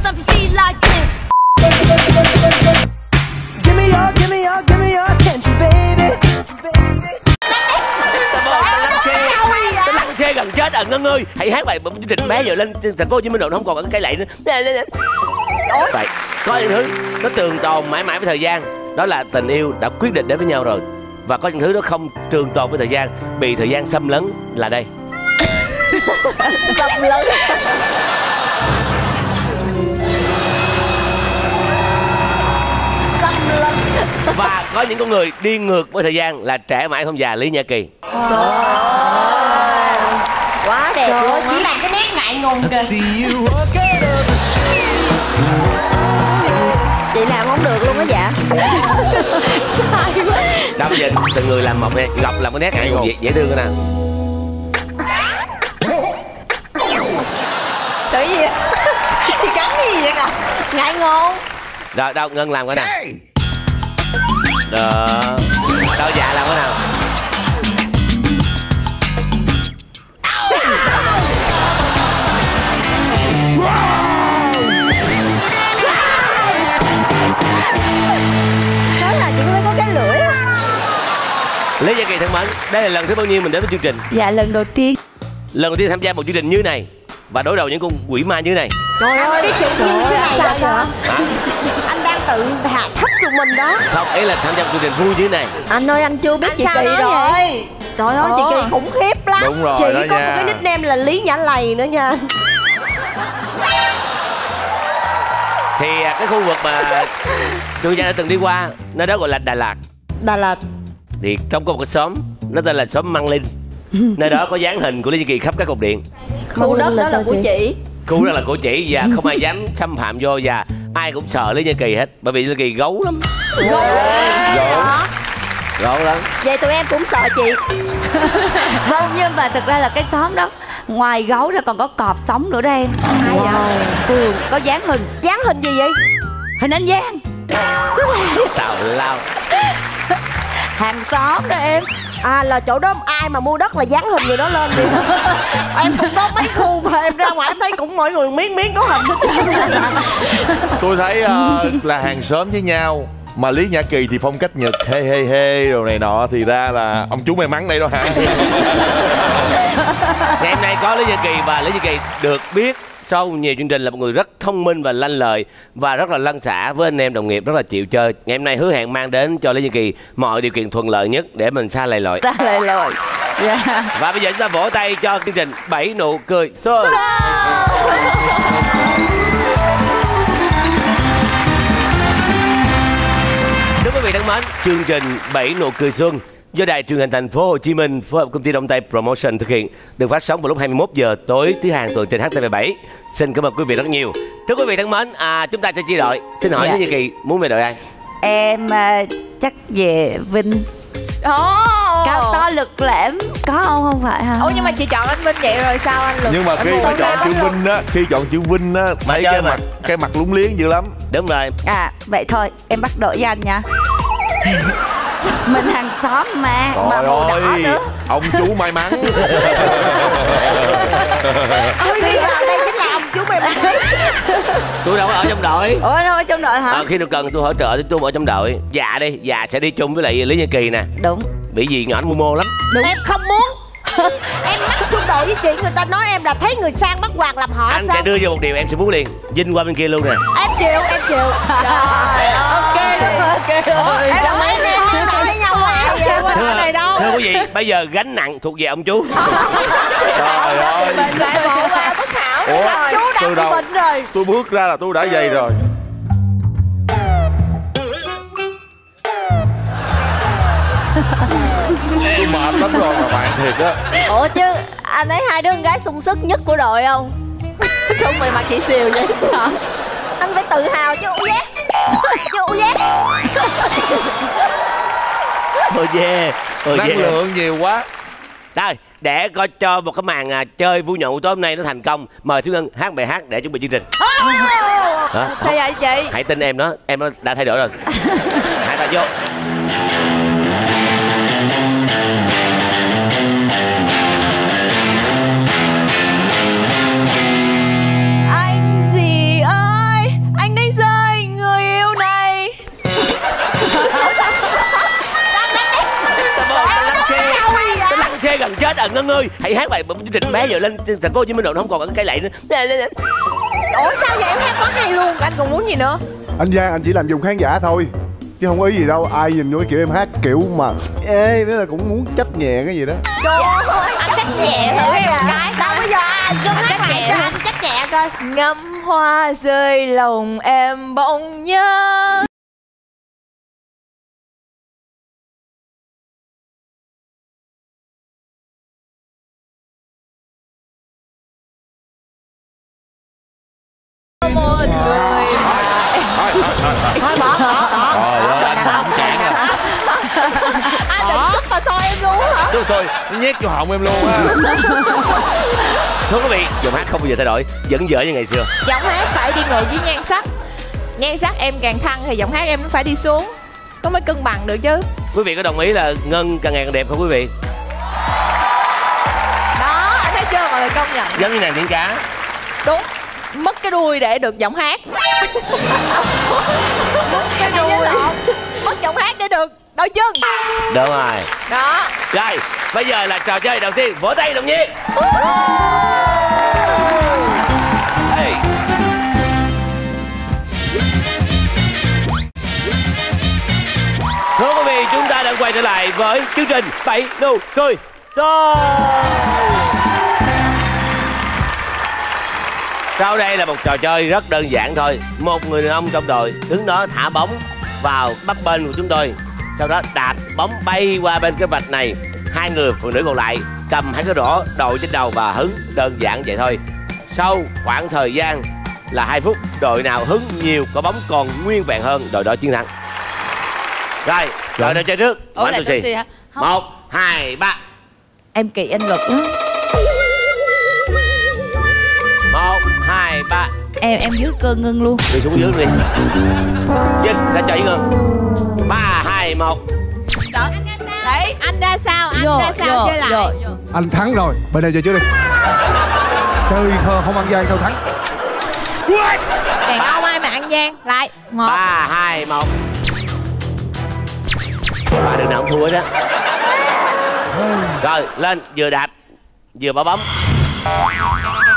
stomp your feet like this. Give me your attention, baby. Cái lăng xê gần chết à. Ngân ơi, hãy hát bài chương trình bé giờ lên thành phố Hồ Chí Minh rồi, nó không còn ở cái lệ nữa. Vậy có những thứ nó trường tồn mãi mãi với thời gian, đó là tình yêu đã quyết định đến với nhau rồi. Và có những thứ nó không trường tồn với thời gian, bị thời gian xâm lấn là đây. Xâm lấn. Và có những con người đi ngược với thời gian là trẻ mãi không già, Lý Nhã Kỳ. Quá đẹp luôn, chỉ làm cái nét ngại ngùng kìa. Chị làm không được luôn á dạ. Sai quá. Đâu bây giờ từng người làm một đi. Ngọc làm cái nét ngại ngùng dễ thương cái nào. Trời gì vậy? Chị cắn cái gì vậy Ngọc? Ngại ngùng. Rồi đâu Ngân làm cái nào. Đó. Đâu dạ làm cái nào. Nói là chị mới có cái lưỡi. Lý Nhã Kỳ thân mến, đây là lần thứ bao nhiêu mình đến với chương trình? Dạ lần đầu tiên. Lần đầu tiên tham gia một chương trình như này và đối đầu những con quỷ ma như này. Trời ơi, cái chuyện như thế này là sao? Hả? Anh đang tự hạ thấp tụi mình đó. Không, ý là tham gia một chương trình vui như thế này. Anh ơi, anh chưa biết Anh chị sao Kỳ nói rồi. vậy? Trời ơi, chị Kỳ khủng khiếp lắm. Đúng rồi chị đó có nha. một cái nickname là Lý Nhã Lầy nữa nha. Thì cái khu vực mà Trường Giang đã từng đi qua, nơi đó gọi là Đà Lạt. Đà Lạt. Thì trong có một cái xóm, nó tên là xóm Măng Linh. Nơi đó có dáng hình của Lý Nhã Kỳ khắp các cột điện. Khu đất đó là của chị. Khu đó là của chị và không ai dám xâm phạm vô, và ai cũng sợ Lý Nhã Kỳ hết. Bởi vì Lý Nhã Kỳ gấu lắm. Gấu lắm. Vậy tụi em cũng sợ chị. Vâng, nhưng mà thực ra là cái xóm đó ngoài gấu ra còn có cọp sống nữa đó em. Hay vậy? Thường có dáng hình. Dáng hình gì vậy? Hình anh Giang. Tào lao. Hàng xóm đó em. À là chỗ đó ai mà mua đất là dán hình người đó lên đi. Em không có mấy khu mà em ra ngoài em thấy cũng mỗi người miếng miếng có hình hết trơn. Tôi thấy là hàng xóm với nhau. Mà Lý Nhã Kỳ thì phong cách Nhật hê hê hê đồ này nọ, thì ra là ông chú may mắn đây đó hả? Ngày hôm nay có Lý Nhã Kỳ, và Lý Nhã Kỳ được biết sau nhiều chương trình là một người rất thông minh và lanh lợi và rất là lăn xả với anh em đồng nghiệp, rất là chịu chơi. Ngày hôm nay hứa hẹn mang đến cho Lý Nhã Kỳ mọi điều kiện thuận lợi nhất để mình xa lầy lội. Ra lời lội. Dạ. Và bây giờ chúng ta vỗ tay cho chương trình 7 nụ cười xuân. Thưa quý vị thân mến, chương trình 7 nụ cười xuân do Đài Truyền hình Thành phố Hồ Chí Minh phối hợp công ty Đông Tây Promotion thực hiện, được phát sóng vào lúc 21 giờ tối thứ Hàng tuần trên HTV7. Xin cảm ơn quý vị rất nhiều. Thưa quý vị thân mến, chúng ta sẽ chia đội. Xin hỏi Lý Nhã Kỳ muốn về đội ai? Em chắc về Vinh. Cao to lực lãm có không phải hả? Ủa nhưng mà chị chọn anh Vinh vậy rồi sao anh Lực? Nhưng mà khi mà chọn chữ Vinh á, thấy cái mặt lúng liếng dữ lắm. Đúng rồi. À vậy thôi em bắt đội với anh nha. Mình hàng xóm mà Trời màu đỏ ơi, nữa. ông chú may mắn. Tôi đi vào đây chính là ông chú may mắn. Tôi đâu có ở trong đội. Ủa đâu ở trong đội hả? Khi nào cần tôi hỗ trợ thì tôi ở trong đội. Dạ đi, dạ sẽ đi chung với lại Lý Nhã Kỳ nè. Đúng. Bị gì nhỏ Momo lắm. Đúng. Em không muốn. Em mắc chung đội với chị, người ta nói em là thấy người sang bắt hoàng làm họ. Anh sao? sẽ đưa vô một điều em sẽ muốn liền. Vinh qua bên kia luôn nè. Em chịu, em chịu. Trời ơi. Ok rồi. Em là mấy em chung đội với nhau mà. Thưa, này đâu. Thưa quý vị, bây giờ gánh nặng thuộc về ông chú. Trời ơi. Mình lại bộ qua bất hảo. Ủa, Chú đã từ bị đầu bệnh rồi. tôi bước ra là tôi đã dày rồi. Tôi mệt lắm rồi mà bạn, thiệt á. Ủa chứ anh thấy hai đứa con gái sung sức nhất của đội không? Xong rồi mặt chị xìu vậy sao? Anh phải tự hào chứ u giác. Chứ u giác. Ôi yeah. Năng lượng nhiều quá. Rồi, để coi cho một cái màn chơi vui nhộn tối hôm nay nó thành công, mời Thúy Ngân hát bài hát để chuẩn bị chương trình. Sao vậy chị? Hãy tin em nó đã thay đổi rồi. Hai ta vô. Anh gì ơi, gần chết à. Ngân ơi, hãy hát bài chương trình bé giờ lên thành phố Hồ Chí Minh rồi, nó không còn cái cây lậy nữa. Ủa sao vậy, em hát có hay luôn, anh còn muốn gì nữa? Anh Giang anh chỉ làm dùng khán giả thôi chứ không có ý gì đâu. Ai nhìn vô kiểu em hát kiểu mà ê nữa là cũng muốn trách nhẹ cái gì đó. Trời ơi, anh trách nhẹ thôi cái đâu bây giờ anh cứ hát lại cho anh trách nhẹ coi. Ngắm hoa rơi lòng em bỗng nhớ. Một người thôi bỏ anh định sức mà soi em luôn hả? Đúng rồi, nhét vô họng em luôn á. Thưa quý vị, giọng hát không bao giờ thay đổi, vẫn dở như ngày xưa. Giọng hát phải đi ngược với nhan sắc. Nhan sắc em càng thăng thì giọng hát em nó phải đi xuống, có mới cân bằng được chứ. Quý vị có đồng ý là Ngân càng ngày càng đẹp không quý vị? Đó, anh thấy chưa, mọi người công nhận. Giống như nàng Điển Cá. Đúng, mất cái đuôi để được giọng hát. Cái đuôi mất giọng hát để được đôi chân. Đúng rồi. Đó. Rồi, bây giờ là trò chơi đầu tiên, vỗ tay đồng nhiên. Hey. Thưa quý vị, chúng ta đang quay trở lại với chương trình 7 nụ cười show. Sau đây là một trò chơi rất đơn giản thôi. Một người đàn ông trong đội đứng đó thả bóng vào bắp bên của chúng tôi. Sau đó đạp bóng bay qua bên cái vạch này. Hai người phụ nữ còn lại cầm hai cái rổ đội trên đầu và hứng. Đơn giản vậy thôi. Sau khoảng thời gian là 2 phút, đội nào hứng nhiều quả bóng còn nguyên vẹn hơn, đội đó chiến thắng. Rồi, đội nào chơi trước? Ủa là Toshi hả? 1, 2, 3. Em kỳ anh Lực lắm. 1, 2, 3. Em dưới cơ Ngân luôn. Đi xuống dưới đi. Vinh, ra chơi với Ngân. 3, 2, 1. Đó. Đấy, anh ra sao? Anh ra sao chơi lại? Anh thắng rồi, bên đây chơi trước đi. Chơi không ăn gian sao thắng. Đàn ông ai mà ăn gian. Lại 1, 3, 2, 1. Ba đừng nào không thua đó. Rồi, lên, vừa đạp vừa bỏ bóng.